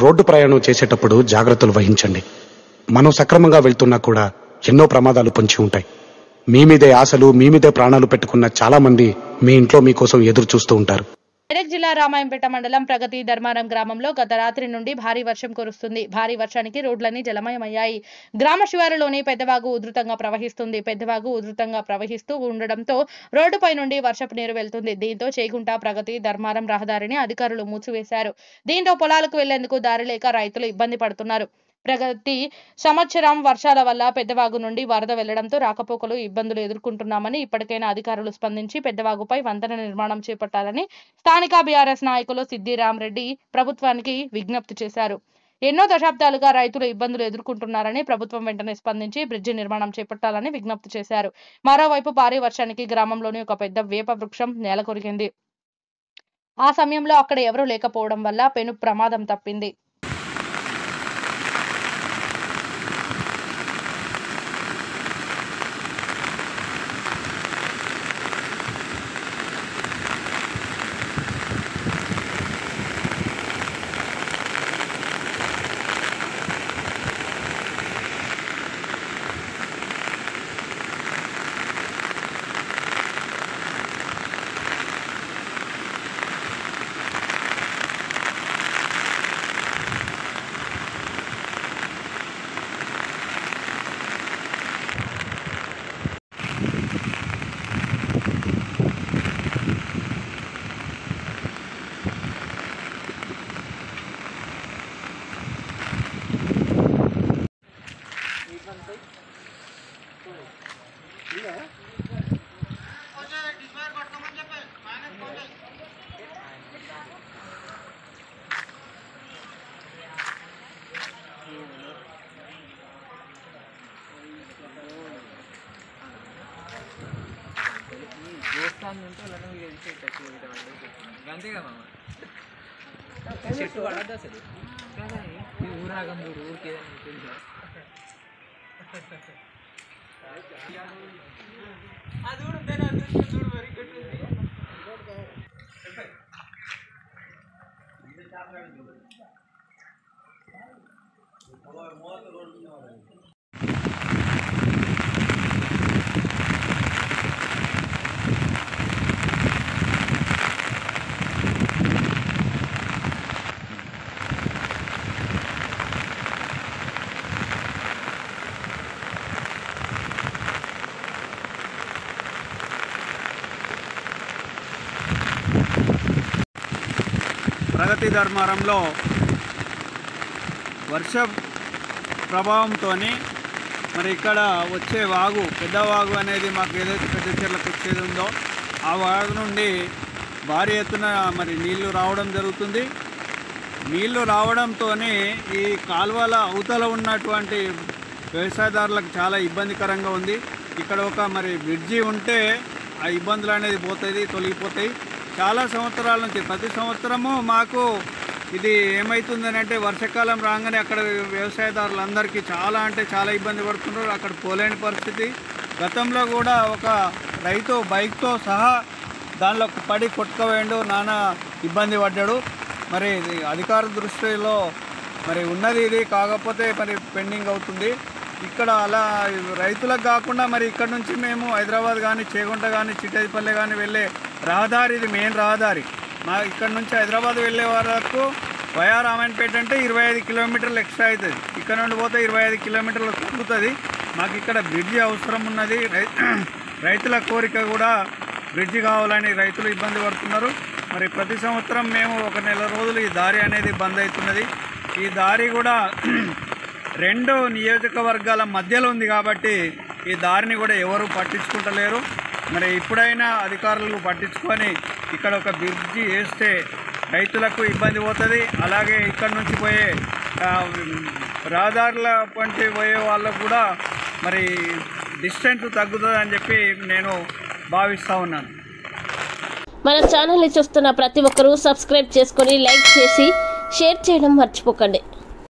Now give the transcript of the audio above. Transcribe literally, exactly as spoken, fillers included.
Road ప్రయాణం చేసేటప్పుడు జాగ్రత్తలు వహించండి. మనం సక్రమంగా వెళ్తున్నా కూడా ఎన్నో ప్రమాదాలు పొంచి ఉంటాయి. మీ మీదే ఆశలు, మీ మీదే ప్రాణాలు పెట్టుకున్న చాలా మంది మీ ఇంట్లో మీకోసం ఎదురు చూస్తూ ఉంటారు. మెదక్ జిల్లా రామాయంపేట మండలం ప్రగతి ధర్మారం గ్రామంలో గత రాత్రి నుండి భారీ వర్షం కురుస్తుంది. భారీ వర్షానికి రోడ్లన్నీ జలమయమయ్యాయి. గ్రామ శివారులోని పెద్దవాగు ఉధృతంగా ప్రవహిస్తుంది. పెద్దవాగు ఉధృతంగా ప్రవహిస్తూ ఉండడంతో రోడ్డుపై నుండి వర్షపు నీరు వెళ్తుంది. దీంతో చేగుంట ప్రగతి ధర్మారం రహదారిని అధికారులు మూసివేశారు. దీంతో పొలాలకు వెళ్లేందుకు దారి లేక రైతులు ఇబ్బంది పడుతున్నారు. ప్రగతి సంవత్సరం వర్షాల వల్ల పెద్దవాగు నుండి వరద వెళ్లడంతో రాకపోకలు ఇబ్బందులు ఎదుర్కొంటున్నామని, ఇప్పటికైనా అధికారులు స్పందించి పెద్దవాగుపై వంతెన నిర్మాణం చేపట్టాలని స్థానిక బీఆర్ఎస్ నాయకులు సిద్దిరామరెడ్డి ప్రభుత్వానికి విజ్ఞప్తి చేశారు. ఎన్నో దశాబ్దాలుగా రైతులు ఇబ్బందులు ఎదుర్కొంటున్నారని, ప్రభుత్వం వెంటనే స్పందించి బ్రిడ్జి నిర్మాణం చేపట్టాలని విజ్ఞప్తి చేశారు. మరోవైపు భారీ వర్షానికి గ్రామంలోని ఒక పెద్ద వేప వృక్షం నేలకొరిగింది. ఆ సమయంలో అక్కడ ఎవరూ లేకపోవడం వల్ల పెను ప్రమాదం తప్పింది. అంతేగా మామ చెట్టు పడద్దు అసలు ఊరాగం చూడు ఊరికి చూడు మరి ప్రగతి ధర్మారంలో వర్ష ప్రభావంతో మరి ఇక్కడ వచ్చే వాగు, పెద్ద వాగు అనేది మాకు ఏదైతే పెద్ద చెర్లకు వచ్చేది ఉందో ఆ వాగు నుండి భారీ ఎత్తున మరి నీళ్లు రావడం జరుగుతుంది. నీళ్లు రావడంతో ఈ కాలువల అవతల ఉన్నటువంటి వ్యవసాయదారులకు చాలా ఇబ్బందికరంగా ఉంది. ఇక్కడ ఒక మరి బ్రిడ్జి ఉంటే ఆ ఇబ్బందులు అనేది పోతుంది, తొలగిపోతాయి. చాలా సంవత్సరాల నుంచి ప్రతి సంవత్సరము మాకు ఇది ఏమవుతుందని అంటే వర్షాకాలం రాగానే అక్కడ వ్యవసాయదారులందరికీ చాలా అంటే చాలా ఇబ్బంది పడుతున్నారు. అక్కడ పోలేని పరిస్థితి. గతంలో కూడా ఒక రైతు బైక్తో సహా దానిలో పడి కొట్టుకుపోయాడు, నానా ఇబ్బంది పడ్డాడు. మరి అధికార దృష్టిలో మరి ఉన్నది ఇది, కాకపోతే మరి పెండింగ్ అవుతుంది. ఇక్కడ అలా రైతులకు కాకుండా మరి ఇక్కడ నుంచి మేము హైదరాబాద్ కానీ, చేగుంట కానీ, చిట్టేపల్లె కానీ వెళ్ళే రహదారి ఇది మెయిన్ రహదారి. మా ఇక్కడ నుంచి హైదరాబాద్ వెళ్ళే వరకు వయా రామాయణపేట అంటే ఇరవై ఐదు కిలోమీటర్లు ఎక్స్ట్రా అవుతుంది. ఇక్కడ నుండి పోతే ఇరవై ఐదు కిలోమీటర్లు తగ్గుతుంది. మాకు ఇక్కడ బ్రిడ్జి అవసరం ఉన్నది. రైతుల కోరిక కూడా బ్రిడ్జి కావాలని రైతులు ఇబ్బంది పడుతున్నారు. మరి ప్రతి సంవత్సరం మేము ఒక నెల రోజులు ఈ దారి అనేది బంద్ అవుతున్నది. ఈ దారి కూడా రెండు నియోజకవర్గాల మధ్యలో ఉంది కాబట్టి ఈ దారిని కూడా ఎవరు పట్టించుకుంటలేరు. మరి ఇప్పుడైనా అధికారులు పట్టించుకొని ఇక్కడ ఒక బ్రిడ్జి వేస్తే రైతులకు ఇబ్బంది పోతుంది. అలాగే ఇక్కడ నుంచి పోయే రహదారుల వంటి పోయే వాళ్ళకు కూడా మరి డిస్టెన్స్ తగ్గుతుంది అని చెప్పి నేను భావిస్తూ ఉన్నాను. మన ఛానల్ని చూస్తున్న ప్రతి ఒక్కరూ సబ్స్క్రైబ్ చేసుకొని లైక్ చేసి షేర్ చేయడం మర్చిపోకండి.